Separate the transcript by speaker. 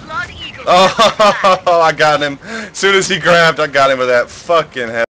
Speaker 1: Oh, I got him. As soon as he grabbed, I got him with that fucking head.